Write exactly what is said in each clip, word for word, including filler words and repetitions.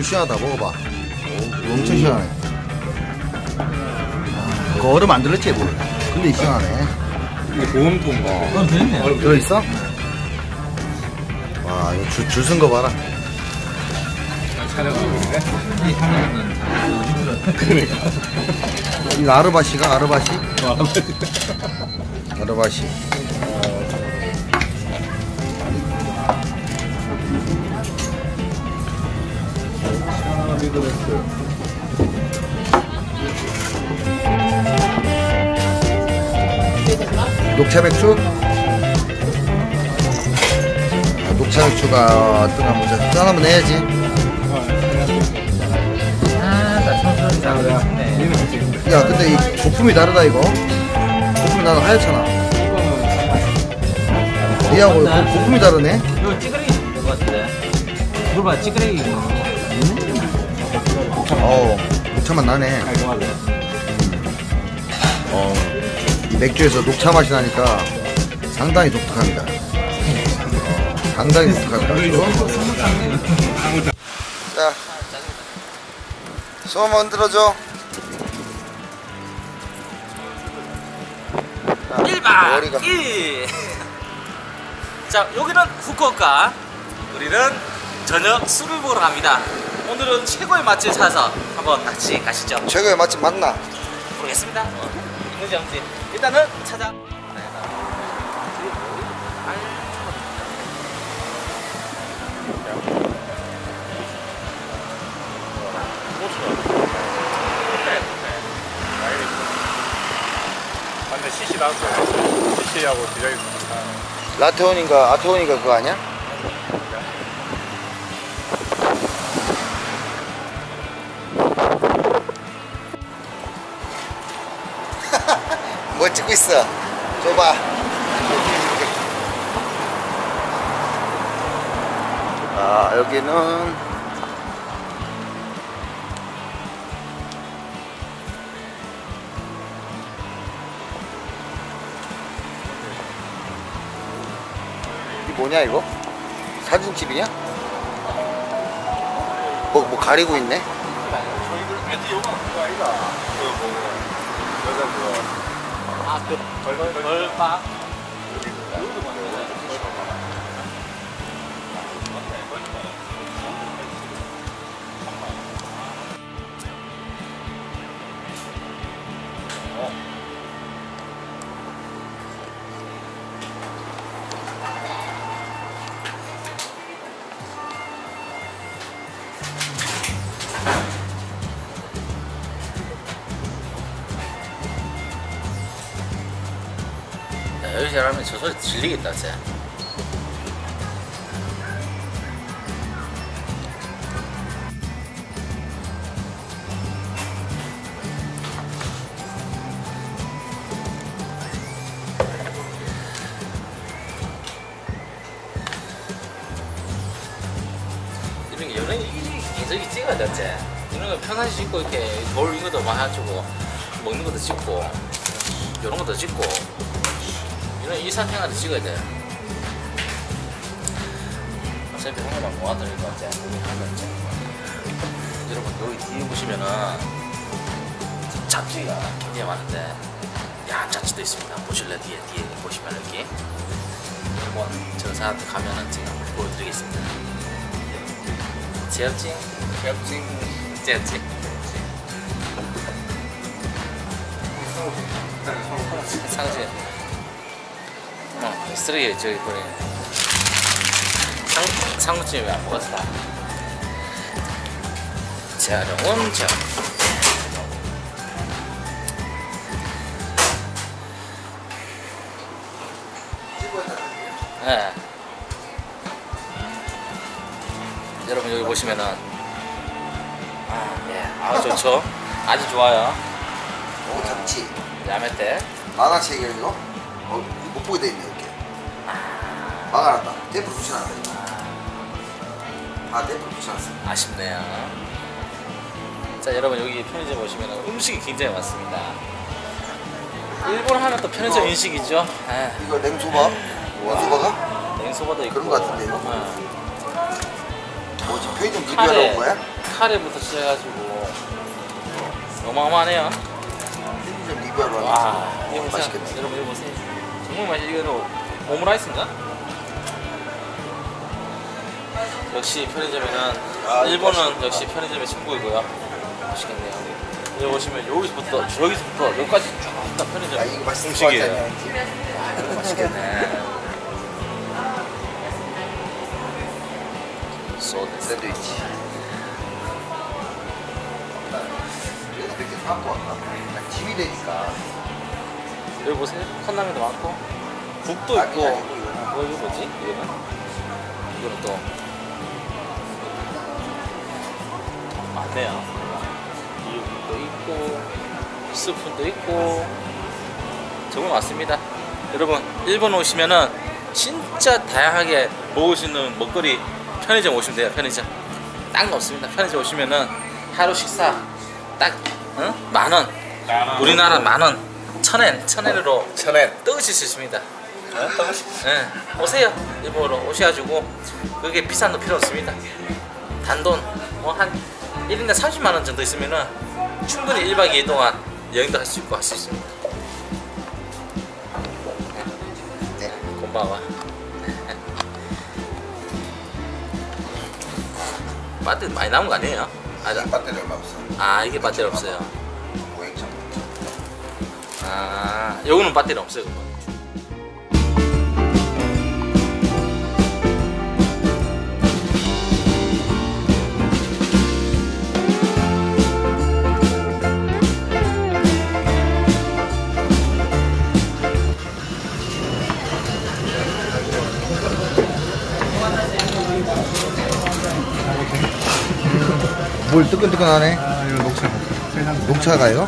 시원하다. 먹어봐. 엄청 시원하네. 그 얼음 안 들었지 뭘? 근데 시원하네. 이게 보험통인가? 그건 되네. 얼음 들어있어? 와 이거 줄 줄 쓴 거 봐라. 촬영하고 있네. 이 하면은 그러니까. 이거 아르바시가 아르바시? 아르바시. 녹차 맥주? 아, 녹차 맥주가 뜨나 보자. 짠 한번 해야지. 아나 청소를 잘하네. 야 근데 이 거품이 다르다 이거. 거품이 나도 하얗잖아. 니하고 거- 거품이 다르네. 이거 찌그레기 것 같은데. 이걸 봐 찌그레기. 어우 녹차맛 나네. 어, 이 맥주에서 녹차 맛이 나니까 상당히 독특합니다. 어, 상당히 독특합니다. 자, 손 한번 흔들어줘. 일 박 머리가. 이 일. 자, 여기는 후쿠오카. 우리는 저녁 술을 먹으러 갑니다. 오늘은 최고의 맛집 찾아서 한번 같이 가시죠. 최고의 맛집 맞나? 모르겠습니다. 어, 있는지 없는지 일단은 찾아. 근데 씨씨 나왔어요. 씨씨하고 디자인. 라테온인가 아테온인가 그거 아니야? 뭐 찍고 있어? 줘봐. 아 여기는 이 뭐냐 이거? 사진집이냐? 뭐, 뭐 가리고 있네? 저희들 왠지 요거 그거 아니다. 그뭐 여자 그거. 아, 그 벌벌 벌박. 여기 잘하면 저 소리 질리겠다 진짜. 이런 게 연예인 인석이 찍어야 돼 진짜. 이런 거 편하게 찍고 이렇게 돌 이것도 막 해주고 먹는 것도 찍고 이런 것도 찍고 이런 일상생활을 찍어야 돼. 어차피 한번만 모아드릴 것 같지. 여러분 여기 뒤에 보시면은 잡지가 굉장히 많은데 얌잡지도 있습니다. 보실래? 뒤에 뒤에 보시면 이렇게 한번 저 사람들 가면은 제가 한번 보여드리겠습니다. 제업진, 제업진. 제업진. 상시. 어, 쓰레기 저기 버려. 상 상무집에 왜 안 먹었어? 자, 엄청. 네. 여러분 여기 보시면은 아, 예, 아 좋죠. 아주 좋아요. 오 잡지. 야매때. 만화책이야 이거? 어, 못 보게 돼 있네 이렇게. 막아놨다. 테이프 붙여놨다. 아 테이프 붙여놨어. 아쉽네요. 자 여러분 여기 편의점 보시면 음식이 굉장히 많습니다. 일본 하면 또 편의점 이거, 인식이죠. 에. 이거 냉소바? 냉소바가? 냉소바도 있고 그런 거 같은데 이거? 어. 뭐지? 편의점 리뷰하러 카레, 온 거야? 카레부터 시작해가지고 어마어마하네요. 편의점 리뷰하러 왔는데. 와, 이거 어, 보세요. 맛있겠네. 여러분 이거 보세요. 정말 맛있. 이거는 오므라이스인가? 역시 편의점에는 아, 일본은 맛있겠다. 역시 편의점의 천국이고요. 맛있겠네요. 여기 보시면 여기서부터 여기서부터 여기까지 쫙 다 편의점 아, 이거 맛있을 것 음식이에요. 같아. 이거 맛있겠네. 네. 소드. 샌드위치. 그래서 이렇게 사갖고 왔나? 아, 짐이 되니까. 여기 보세요. 컵라면도 많고 국도 아니, 있고. 아니고 이거는. 뭐 이거 뭐지? 이거는? 이거는 또 많네요. 이것도 있고 스푼도 있고 정말 많습니다. 여러분 일본 오시면은 진짜 다양하게 먹을 수 있는 먹거리 편의점 오시면 돼요. 편의점 딱 없습니다. 편의점 오시면은 하루 식사 딱 응? 만 원. 우리나라 만 원. 천엔 천엔으로 천엔. 떠드실 수 있습니다. 네, 오세요. 일본으로 오셔가지고 그게 비싼 돈 필요 없습니다. 단돈 뭐 한 일 인당 삼십만 원 정도 있으면은 충분히 일 박 이 일 동안 여행도 할 수 있고 할 수 있습니다. 네. 곤방와 배터리 많이 남은 거 아니에요? 아, 이 배터리 얼마 없어. 아 이게 배터리 없어요. 오행천. 아 요거는 배터리 없어요. 그거. 뭘 뜨끈뜨끈하네. 아, 이거 녹차. 세상 녹차가요?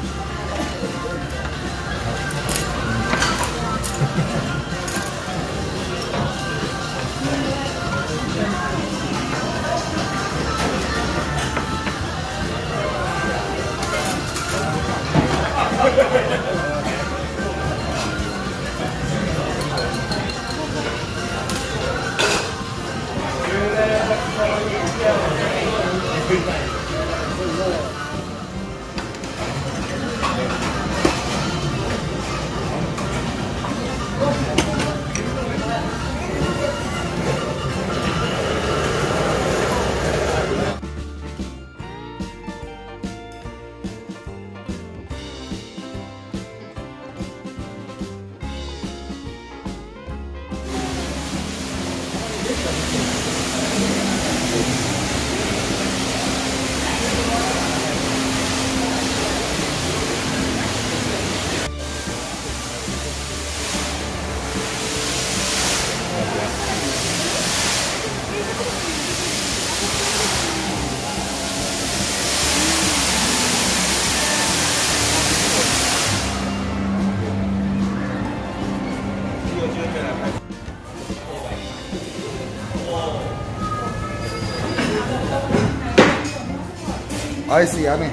아이스 야매.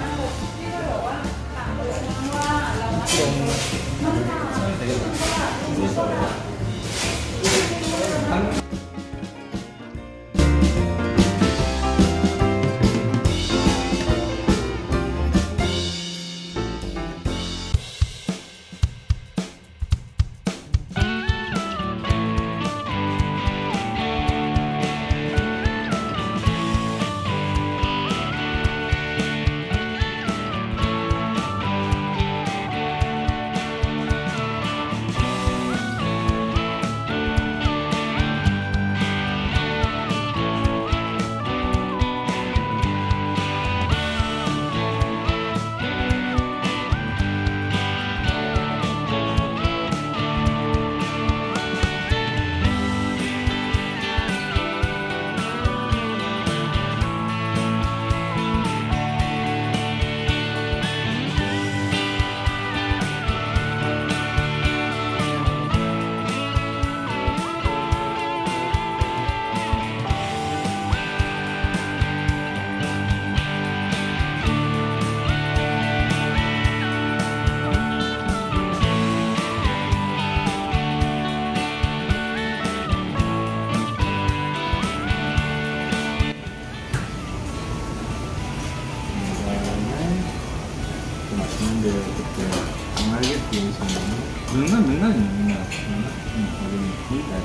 근데 그때 강하겠지 명란 명란이 명란 응 거기다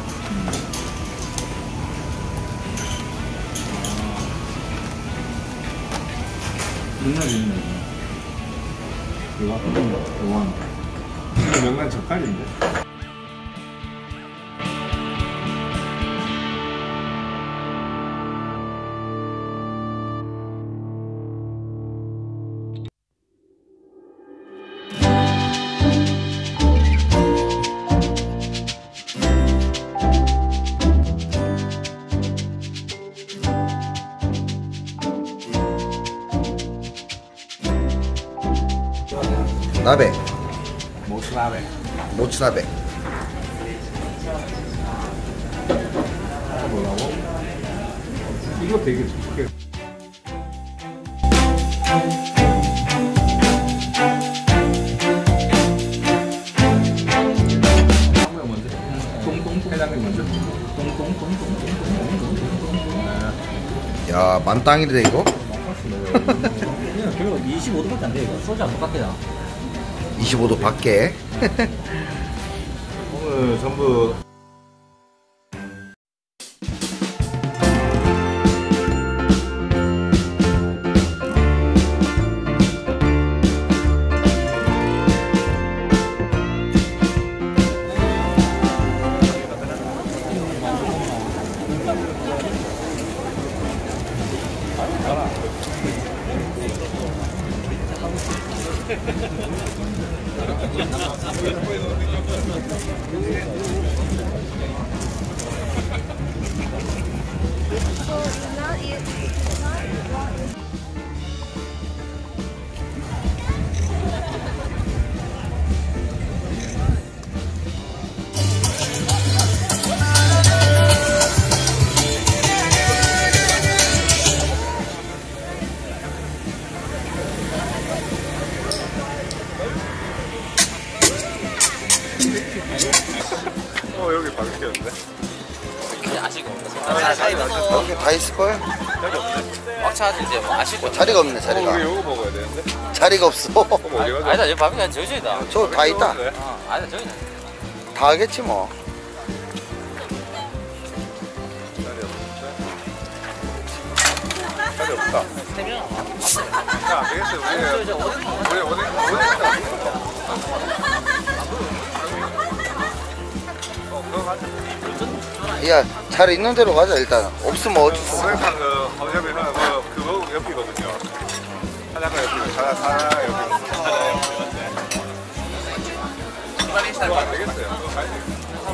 명란이 명란 이거 이거 이거 명란 젓갈인데. 나베, 모츠나베. 모츠나베. 뭐라고? 이거 되게 좋게. 먼저. 똥똥 회장님 먼저. 야, 만땅이래 이거. 그냥 별로 이십오 도밖에 안 돼, 이거. 소주랑 똑같아요. 이십오 도 밖에. 오늘 전부 어 여기 바뀌었는데? 아시고 없나? 여기 다 있을걸? 막차 하지 이제 뭐 아시고 어, 자리가 없네, 어, 자리가. 우리 요거 먹어야 되는데? 자리가 없어. 그럼 어디 가자? 아니다 여기 밥이 아니라 저기다. 저 다 있다. 어 아니다 저기다. 다 하겠지 뭐. 자리 없다. 세 명. 야, 안 되겠어. 우리, 저 어디 우리 어디, 어디 가자. 어, 그거 가자. 야, 자리 있는 대로 가자 일단. 없으면 어쩔 수 없어. 오백판 그, 허접이 하나, 그, 그거 옆이거든요. 사장가 옆이고, 사장, 사장 옆이고. 그거 안 되겠어요. 그거 가야 돼.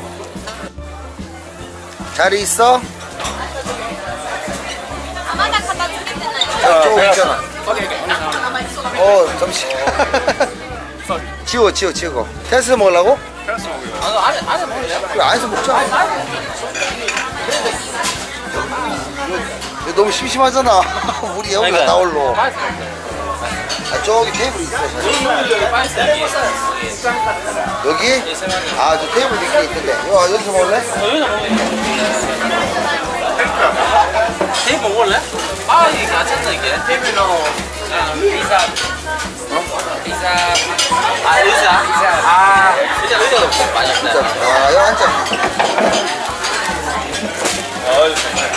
자리 있어? 아마다 갖다 주겠잖아요. 저쪽 있잖아. 어, 잠시. 지워, 지워, 지워. 테스 먹으려고? 테라스 먹어요. 아 안에 안에 먹을래? 그래, 안에서 먹자. 이거 너무 심심하잖아. 우리 여기 갔다 올로. 아, 저기 테이블 있어. 여기? 아, 저 테이블 있긴 있던데. 야, 여기서 먹을래? 여기다 먹을래? 테이블 먹을래? 아 이게 괜찮다 이게 테이블하고 피자 피자 아 의자 아 의자 의자도 많이 없네 진짜. 아, 여기 앉자. 아유, 좋네.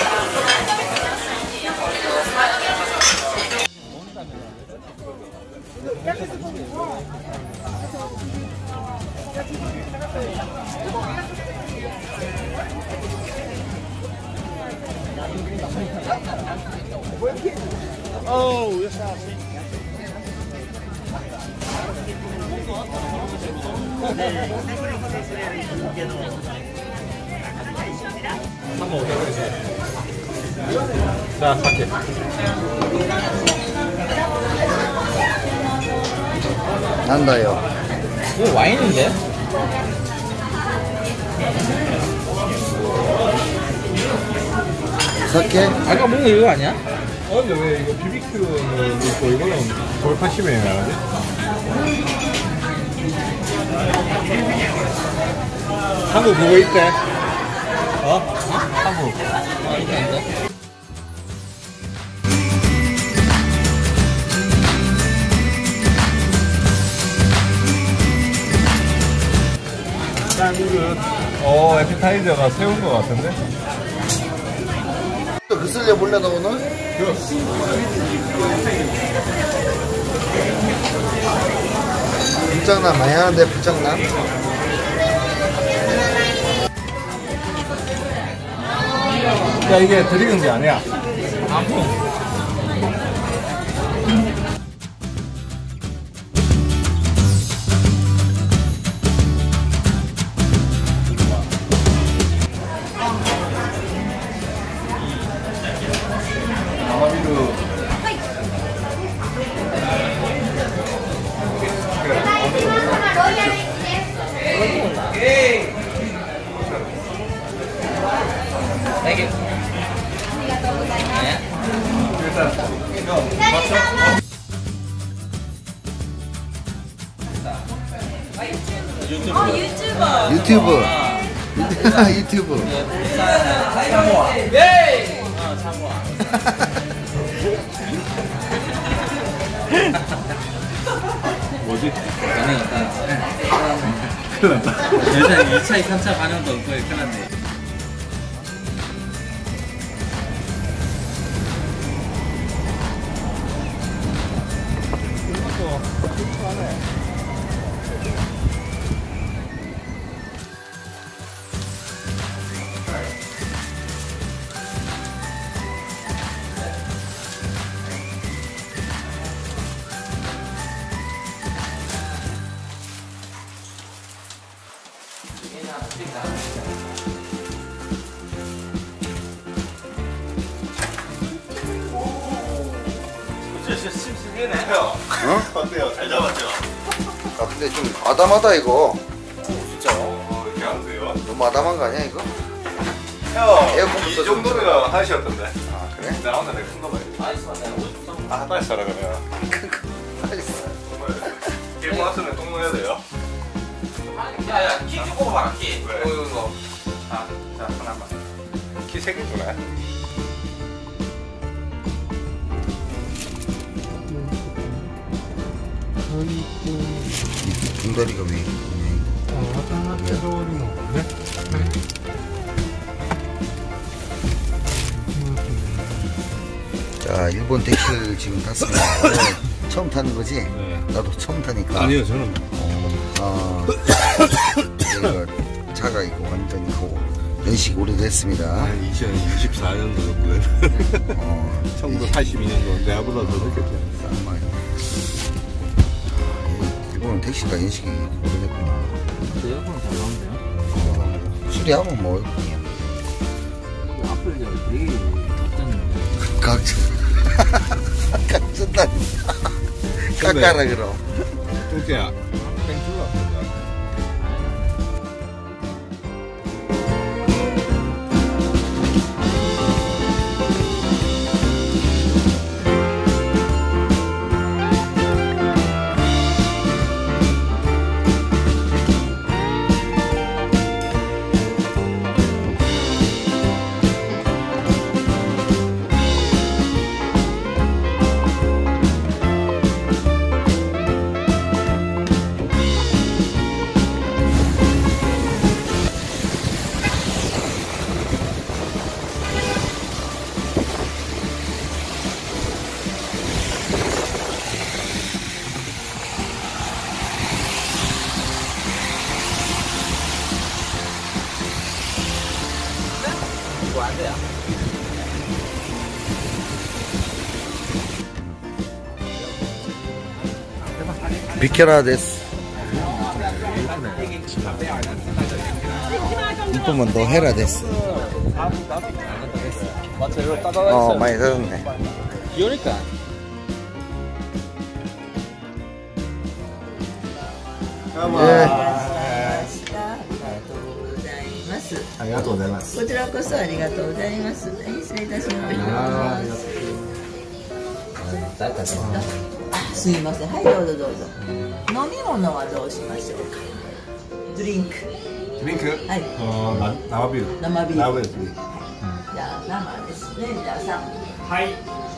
자, 사케. 난다요. 이거 와인인데? 사케? 아까 먹은 거 이거 아니야? 어, 근데 왜 이거 비비큐는 있고 이거는 돌파심에 나가지? 한국 그거 있대. 어? 한국 아 이거 아닌데? 어, 에피타이저가 새우인 것 같은데? 그 쓸려 몰려다 오늘? 불장난 많이 하는데 불장난? 야, 이게 드리근지 아니야? Thank you. 어 유튜버. 유튜브. 유튜브. 참모아. 예. 어, 참모아. 뭐지? 반응 없다. 큰일 났다. 여자 이 차, 삼 차 반응도 없고 큰일 났네. 어? 어때요? 잘 잡았죠? 아 근데 좀 아담하다 이거. 진짜? 어, 이렇게 안 돼요? 너무 아담한 거 아니야 이거? 형, 에어컨부터 이 좀 정도면 하시었던데. 아 그래? 나 혼자 내가 큰 거 봐야 돼. 아이스 맞아요. 오십 점. 아, 빨리 써라, 그러면. 알겠어. 정말. 일본 왔으면 똥 넣어야 돼요. 야야 키 좀 뽑아봐라 키. 왜? 이거 이거 이거. 아, 자, 하나만. 키 세 개 주네. 등다리가 왜 있냐? 자 일본 택시를 지금 탔습니다. 오늘 처음 타는 거지? 네. 나도 처음 타니까. 아니요, 저는. 어, 이거 차가 이거 완전히 그 연식 오래됐습니다. 한 이천이십사 년도 정도 됐네. 어, 천구백팔십이 년도 내가보다 더 늦겠죠. 정말. 일본은 택시가 연식이 오래됐구나. 에어컨 잘 나오는데요? 어, 수리하면 뭐 그냥 앞을 되게 덥잖아요. 각전 각전다. 깎아라 그럼. 뚱태야, 땡줄라. 이거 안 돼요. 비켜라 데스. 이쁘면 너 해라 데스. 맞죠? 이거 따다다 어 많이 들었네. 귀여우니까. 예. ありがとうございます。 ありがとうございます。 こちらこそありがとうございます。はい、失礼いたします。あ、すいません。はい、どうぞどうぞ。飲み物はどうしましょうか。ドリンク。 드링크? はい。 어, 나, 나와비루. 나마비. 나와비루. 자,生ですね。じゃあさん。 はい。